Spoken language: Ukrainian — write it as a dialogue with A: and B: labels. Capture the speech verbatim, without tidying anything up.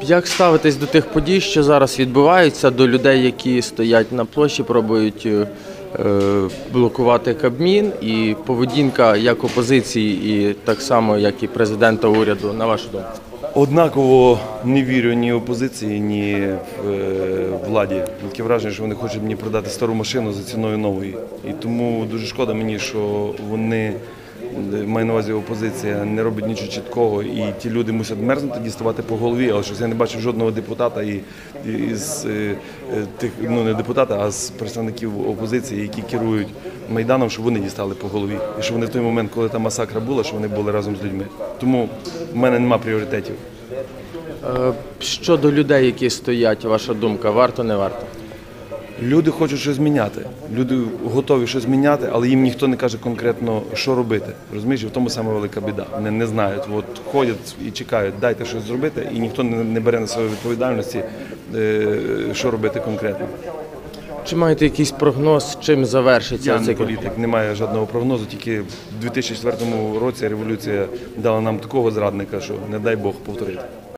A: Як ставитесь до тих подій, що зараз відбуваються, до людей, які стоять на площі, пробують е, блокувати Кабмін, і поведінка як опозиції, і так само, як і президента уряду, на вашу думку?
B: Однаково не вірю ні опозиції, ні владі. Таке враження, що вони хочуть мені продати стару машину за ціною нової. І тому дуже шкода мені, що вони, маю на увазі опозиція, не робить нічого чіткого, і ті люди мусять мерзнути, діставати по голові, але щось я не бачив жодного депутата і, і з е, тих, ну не депутата, а з представників опозиції, які керують Майданом, щоб вони дістали по голові. І що вони в той момент, коли та масакра була, що вони були разом з людьми. Тому в мене немає пріоритетів.
A: Щодо людей, які стоять, ваша думка, варто, не варто?
B: Люди хочуть щось міняти, люди готові щось міняти, але їм ніхто не каже конкретно, що робити. Розумієш, в тому саме велика біда. Вони не знають, от ходять і чекають, дайте щось зробити, і ніхто не бере на себе відповідальності, що робити конкретно.
A: Чи маєте якийсь прогноз, чим завершиться
B: Я
A: цей
B: не політик, немає жодного прогнозу, тільки в дві тисячі четвертому році революція дала нам такого зрадника, що не дай Бог повторити.